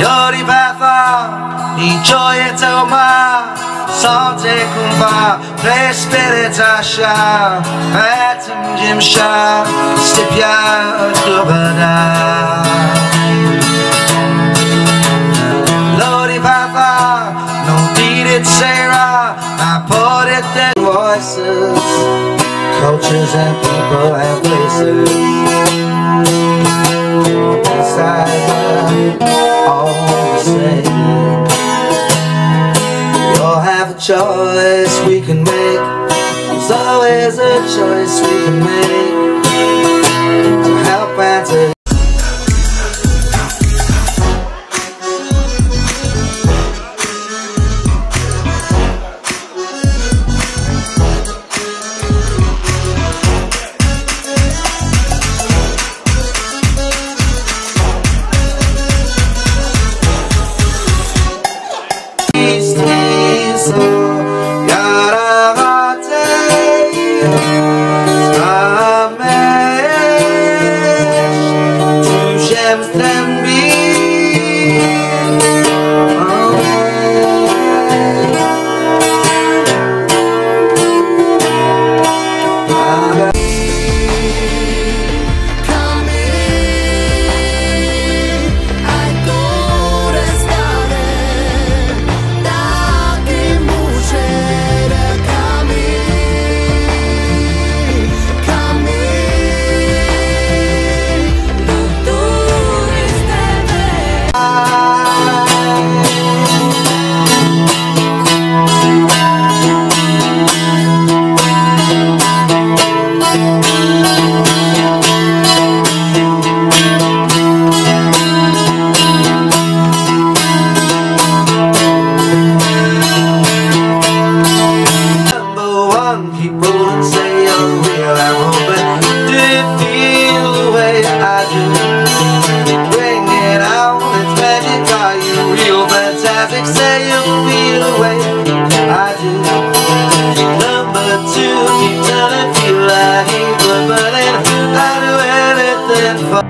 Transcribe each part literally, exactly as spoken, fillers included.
열이받아 이 gioie ma santé kumba Presperitasha Atom Jimsha Stipia Dubada Lodi Papa No need it Sarah I put it there Voices Cultures and people and places Inside all the same We all have a choice we can make There's always a choice we can make To help and to say you feel the way I do. Number two, keep telling me feel like evil, but then I do anything for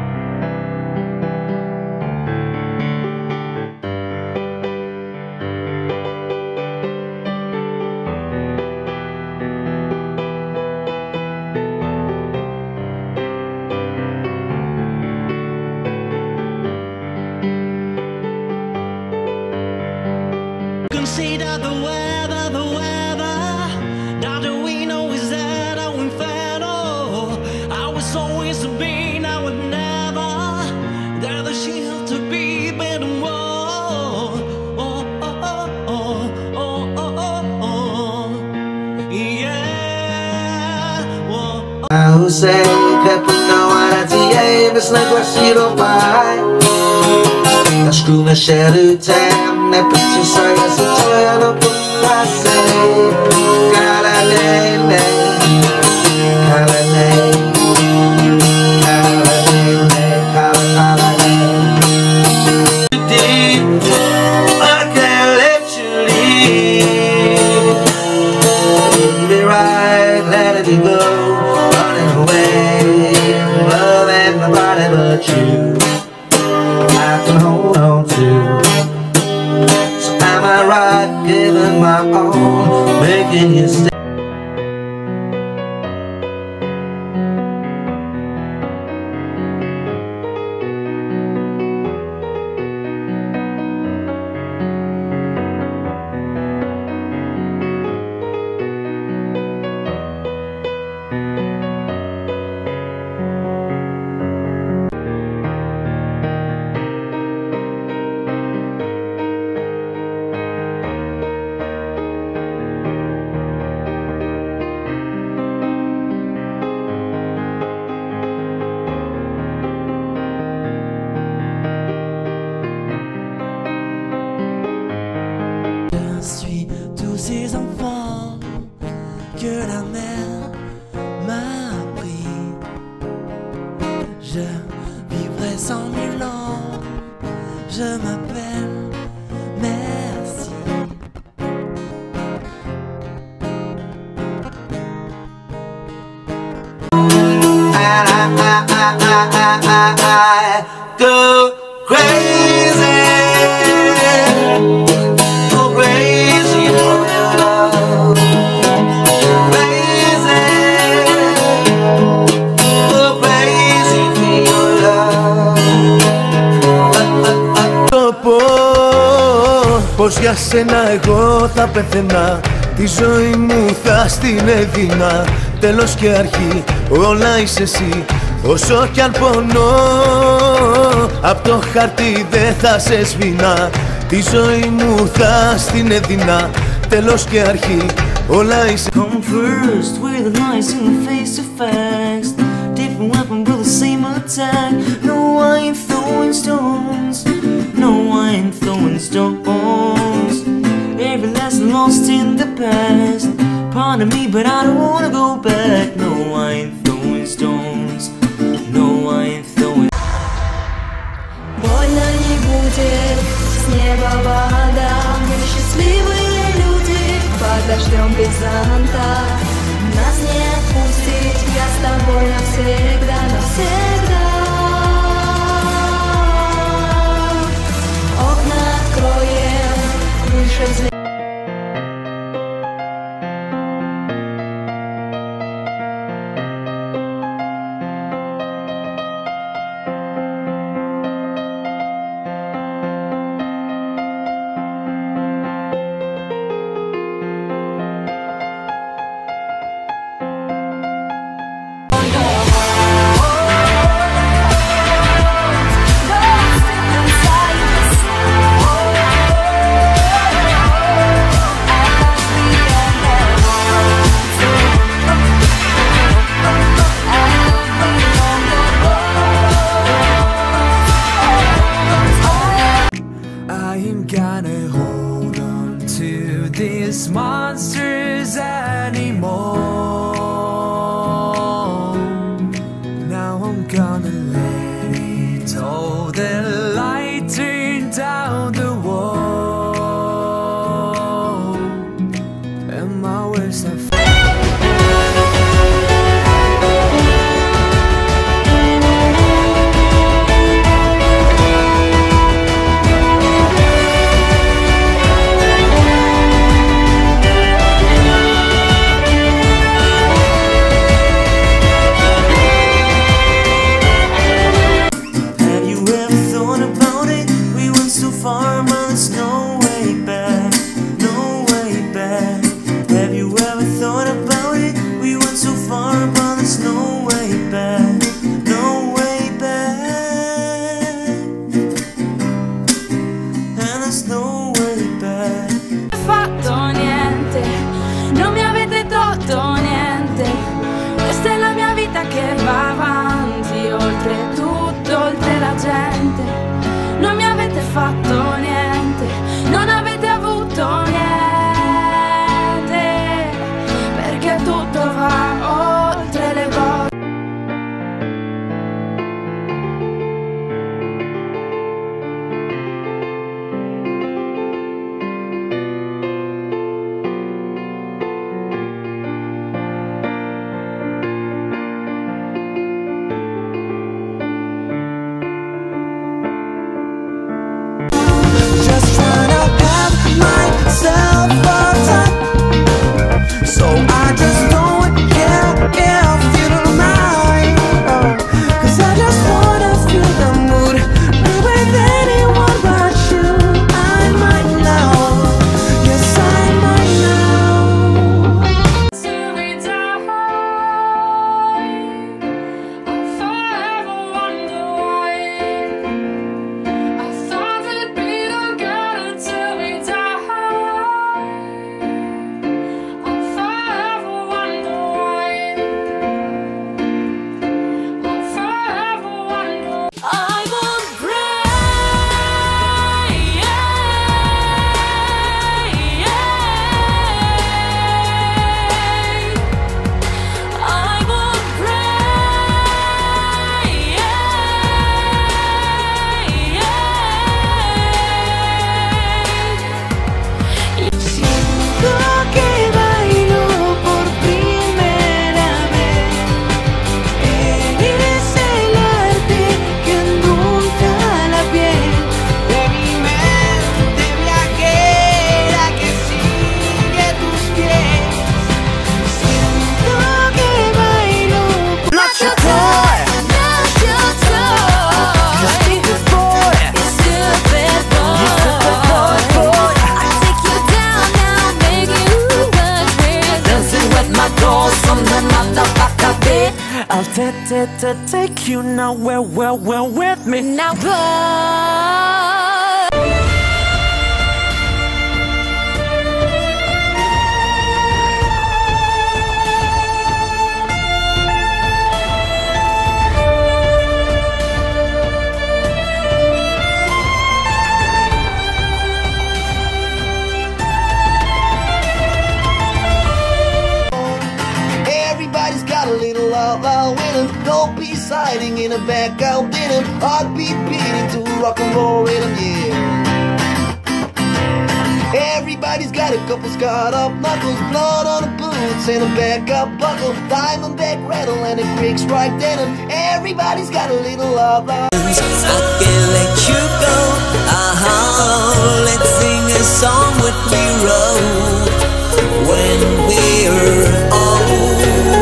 consider the weather, the weather. Now that we know is that our inferno. I was always a being, I would never. There's a shield to be better. Oh, oh, oh, oh, oh, oh, oh, yeah. Oh, oh. I sei che per noi ti è misle guasiro mai. La scruna scelte ne penso sai se tu non passi. Calalele, calalele, calalele, calalele. I can't let you leave. Leave it right, let it go. Running away, loving nobody but you. I can hold on to. So am I right, giving my all, making you stay? Je suis tous ces enfants que la mer m'a appris. Je vivrai cent mille ans. Je m'appelle Merci. I, I, I, I, I, I go crazy. για σένα εγώ θα πεθαίνα, τη ζωή μου θα στην έδινα. Τέλος και αρχή όλα είσαι εσύ, όσο κι αν πονώ απ' το χαρτί δεν θα σε σβήνα. Τη ζωή μου θα στην έδινα, τέλος και αρχή όλα είσαι. Come first with the lies in the face of facts, different weapon with the same attack. No, I ain't throwing stones, no, I ain't throwing stones. Every lesson lost in the past, pardon me but I don't wanna go back. No, I ain't throwing stones, no, I ain't throwing. Больно не будет, с неба вода, мы счастливые люди, под дождем без зонта. Нас не отпустить, я с тобой навсегда, навсегда. Окна откроем, выше взлетим. These monsters anymore. Now I'm gonna let it all. The light turn down the wall, and my words are far, but there's no way back, no way back. Have you ever thought Take you nowhere, well, well with me. Now go. Everybody's got a little love out with him. No peace hiding in a back out in him. Heartbeat beating to rock and roll rhythm, yeah. Everybody's got a couple scarred up knuckles, blood on the boots and a back up buckle, diamond back rattle and a Greek strike denim. Everybody's got a little love out. I can't let you go. Uh-huh. Let's sing a song what we wrote when we're old.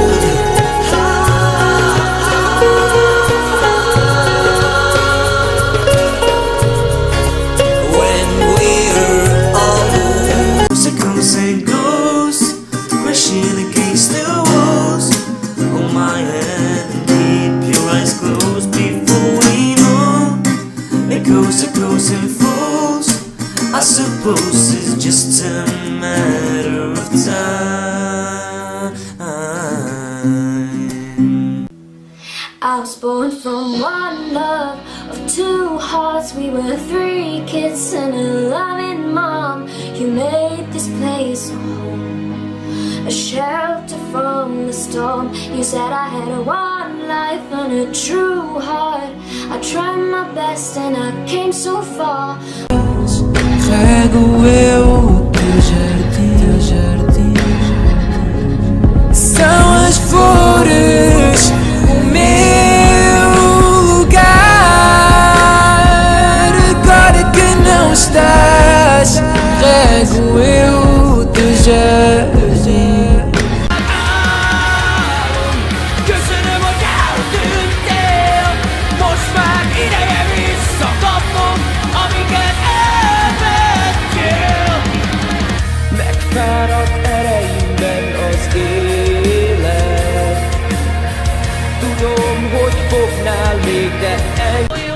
When we're old. It comes and goes, crashing against the walls. Hold my hand and keep your eyes closed before we know. It goes, it goes and falls. I suppose it's just a matter of time. I was born from one love of two hearts. We were three kids and a loving mom. You made this place a home, a shelter from the storm. You said I had a one life and a true heart. I tried my best and I came so far. Trago eu o teu jardim, teu jardim. São as flores o meu lugar. Agora que não estás, trago eu o teu jardim. Köszönöm, hogy eltűntél. Most már ideje visszakapnom, amiket elvettél. Megfáradt ereimben az élet. Tudom, hogy fognál még, de engem.